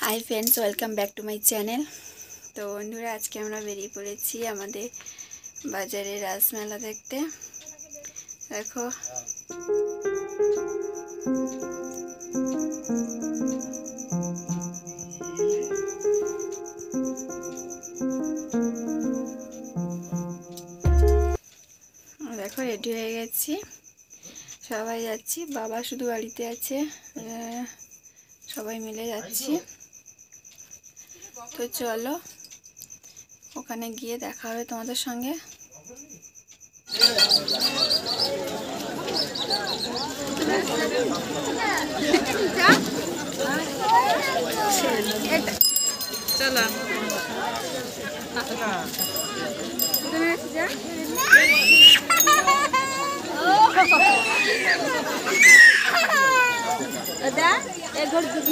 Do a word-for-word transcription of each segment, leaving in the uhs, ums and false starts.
High friends welcome back to my channel. तो बंधुरा आज के আমরা বেরিয়ে পড়েছি আমাদের বাজারে রাসমেলা দেখতে। দেখো দেখো রেডি হয়ে গেছি, সবাই যাচ্ছি। বাবা শুধু বাড়িতে আছে, সবাই মিলে যাচ্ছি। তো চলো ওখানে গিয়ে দেখা হবে তোমাদের সঙ্গে। চলো दादा एक घर दीदी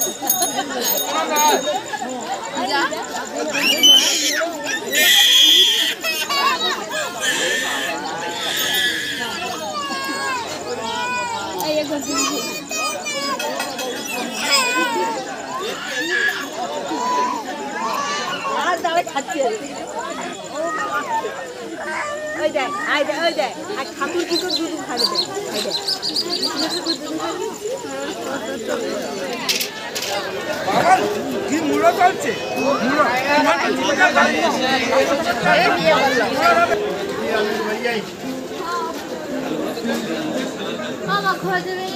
जा एक घर दीदी আর দাঁড়ে খাচ্ছে ওই দেখ আই দে ওই দেখ আর ঠাকুর দুটো দুটো খাবে দেখ আই দেখ বাবা কি মুড়ো চলছে মুড়ো এই বিয়ে বললো মামা খোঁজে নিয়ে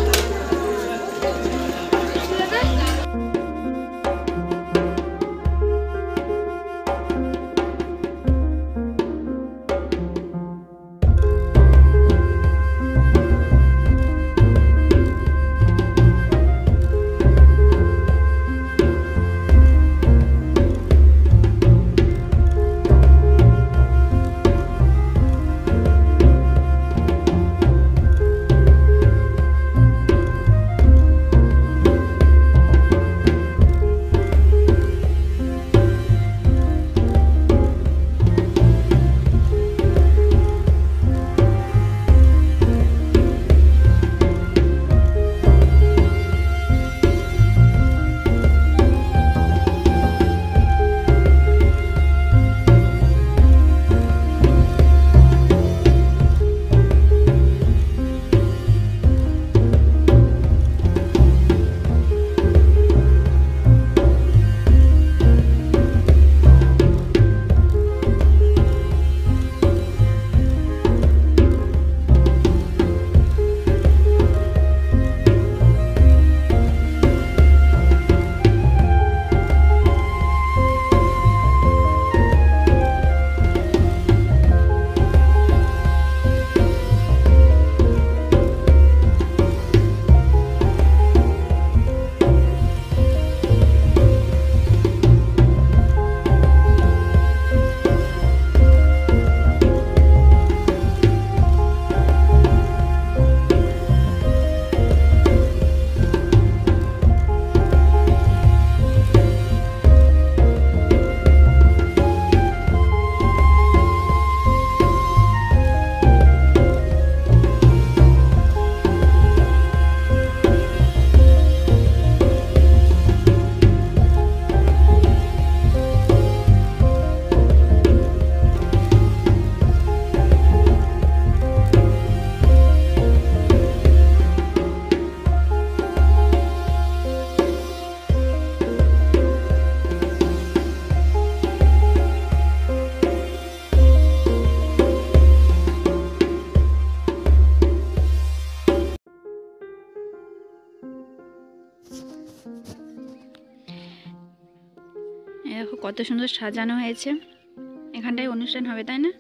দেখো কত সুন্দর সাজানো হয়েছে। এখানটায় অনুষ্ঠান হবে তাই না,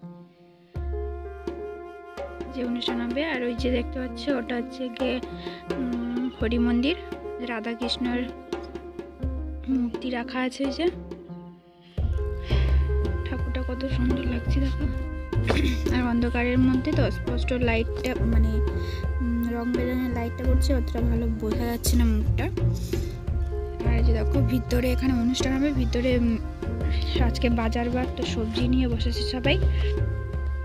যে অনুষ্ঠান হবে। আর ওই যে দেখতে পাচ্ছ ওটা হচ্ছে গিয়ে হরি মন্দির, রাধা কৃষ্ণর মূর্তি রাখা আছে। যে ঠাকুরটা কত সুন্দর লাগছে দেখো। আর অন্ধকারের মধ্যে তো স্পষ্ট লাইটটা মানে রং বেরঙের লাইটটা পড়ছে, অতটা ভালো বোঝা যাচ্ছে না মুখটা। আর যে দেখো ভিতরে এখানে অনুষ্ঠান হবে, ভিতরে আজকে বাজার বার, তো সবজি নিয়ে বসেছে সবাই।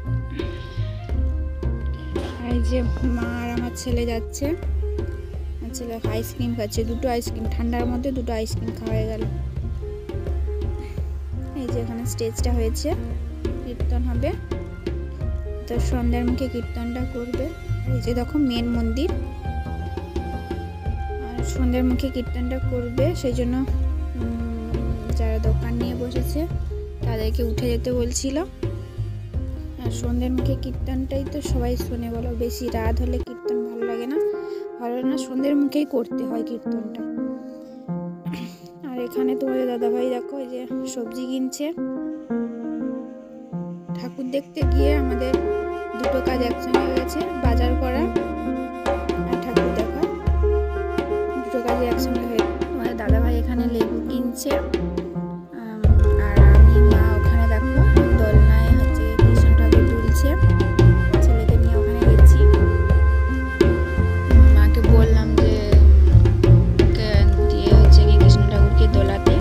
আর যে মা আর আমার ছেলে যাচ্ছে, ছেলে আইসক্রিম খাচ্ছে, দুটো আইসক্রিম ঠান্ডার মধ্যে দুটো আইসক্রিম খাওয়া হয়ে গেল। এই যে এখানে স্টেজটা হয়েছে, কীর্তন হবে, তো সন্ধ্যার মুখে কীর্তনটা করবে। এই যে দেখো মেন মন্দির, আর সন্ধ্যার মুখে কীর্তনটা করবে, সেই জন্য যারা দোকান নিয়ে বসেছে তাদেরকে উঠে যেতে বলছিল। আর সন্ধ্যার মুখে কীর্তনটাই তো সবাই শোনে বলো, বেশি রাত হলে কীর্তন ভালো লাগে না, ভালো না, সন্ধ্যের মুখেই করতে হয় কীর্তনটা। আর এখানে তোমাদের দাদাভাই দেখো এই যে সবজি কিনছে। ঠাকুর দেখতে গিয়ে আমাদের দুটো কাজ একসঙ্গে হয়ে গেছে, বাজার করা আর ঠাকুর দেখা, দুটো কাজে একসঙ্গে হয়ে। তোমাদের দাদাভাই এখানে লেবু কিনছে, আর আমি মা ওখানে দেখো দোলনায় হচ্ছে কৃষ্ণ ঠাকুর তুলছে, ছেলেকে নিয়ে ওখানে গেছি। মাকে বললাম যে দিয়ে হচ্ছে কি কৃষ্ণ ঠাকুরকে দোলাতে।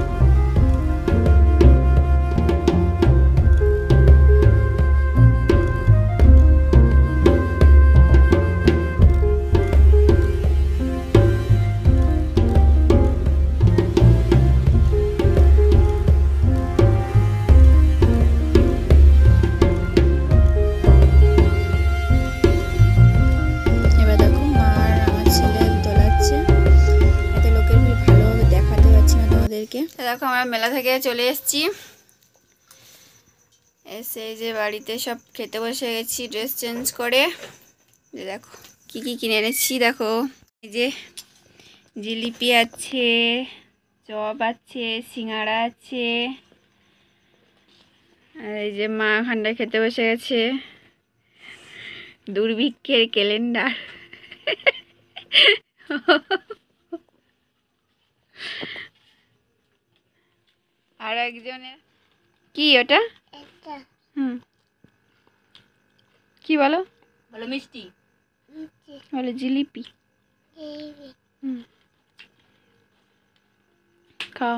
দেখো আমরা মেলা থেকে চলে এসেছি, এসে যে বাড়িতে সব খেতে বসে গেছি ড্রেস চেঞ্জ করে। যে দেখো কি কি কিনে এনেছি, দেখো এই যে জিলিপি আছে, চপ আছে, সিঙ্গাড়া আছে, আর এই যে মা ওখানটায় খেতে বসে গেছে, দুর্ভিক্ষের ক্যালেন্ডার। আর একজনের কি ওটা, হুম কি বলো বলো, মিষ্টি বলো, জিলিপি। হুম খাও,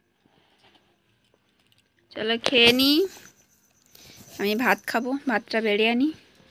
চলো খেয়ে নি, আমি ভাত খাবো, ভাতটা বেড়ে আনি।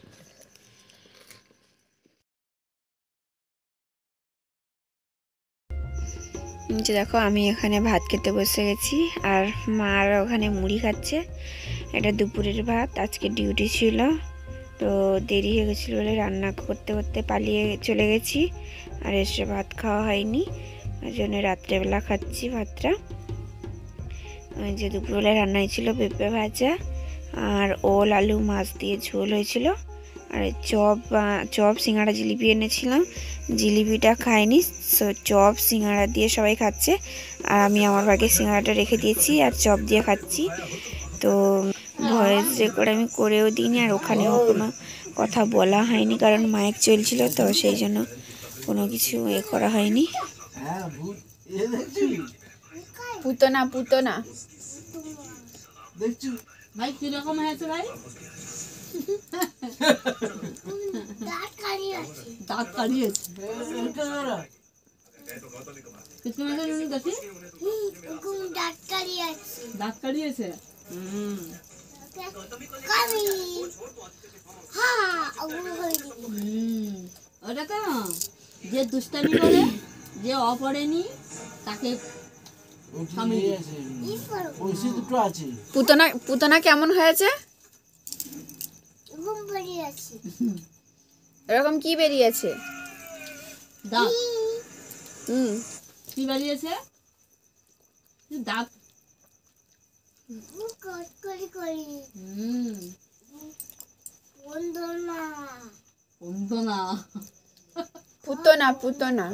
যে দেখো আমি এখানে ভাত খেতে বসে গেছি, আর মার ওখানে মুড়ি খাচ্ছে। এটা দুপুরের ভাত, আজকে ডিউটি ছিল তো দেরি হয়ে গেছিলো বলে রান্না করতে করতে পালিয়ে চলে গেছি, আর এসে ভাত খাওয়া হয়নি, ওই জন্য রাত্রেবেলা খাচ্ছি ভাতটা। ওই যে দুপুরবেলায় রান্না হয়েছিল পেঁপে ভাজা আর ওল আলু মাছ দিয়ে ঝোল হয়েছিল, আর চপ চপ সিঙ্গাড়া জিলিপি এনেছিলাম, জিলিপিটা খাইনি, সো চপ সিঙ্গাড়া দিয়ে সবাই খাচ্ছে, আর আমি আমার ভাগে সিঙ্গাড়াটা রেখে দিয়েছি আর চপ দিয়ে খাচ্ছি। তো ভয়েস রেকর্ড আমি করেও দিইনি, আর ওখানেও কোনো কথা বলা হয়নি, কারণ মাইক চলছিল তো সেই জন্য কোনো কিছু এ করা হয়নি। পুতনা পুতনা ভাই কিরকম হয়েছে ভাই, দাঁত কাড়িয়েছে, দাঁত কাড়িয়েছে, দাঁত কাড়িয়েছে, দাঁত কাড়িয়েছে। হুম ওটা কেন, যে দুষ্টামি করে, যে অপরেনি তাকে পুতনা পুতনা কেমন হয়েছে, এরকম কি বেরিয়েছে, দাঁত, হুম কি বেরিয়েছে, দাঁত, হুম পুতনা পুতনা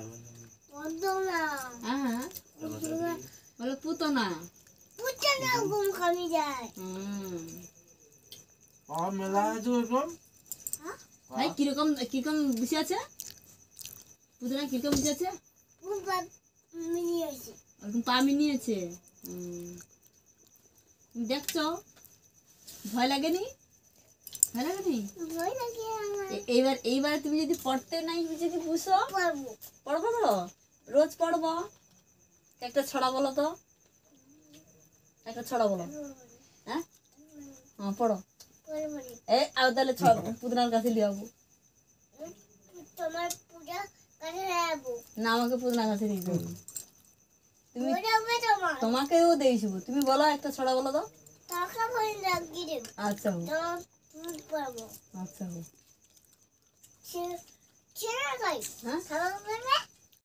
হ্যাঁ বলো পুতনা, পুতনা ঘুম খামি যায়। হুম আর মেলা আছে এরকম, ভাই কিরকম কিরকম বসে আছে, পুতনা কিরকম বসে আছে, পা মিনিয়েছে, এরকম পা মিনিয়েছে। হুম দেখছো, ভয় লাগেনি, ভয় লাগেনি, ভয় লাগে আমার। এইবার এইবার তুমি যদি পড়তে নাই যদি বুঝো, পড়বো পড়বো তো রোজ পড়বো। একটা ছড়া বলো তো, একটা ছড়া বলো, হ্যাঁ হ্যাঁ পড়ো, এই আর তাহলে পুতনার কাছে লিয়ে যাবো, তোমার পূজা না আমাকে পুতনা কাছে দিতে হবে। তুমি তোমাকেও দেইব, তুমি বলো একটা ছড়া বলো তো। আচ্ছা হোক, আচ্ছা হোক। হ্যাঁ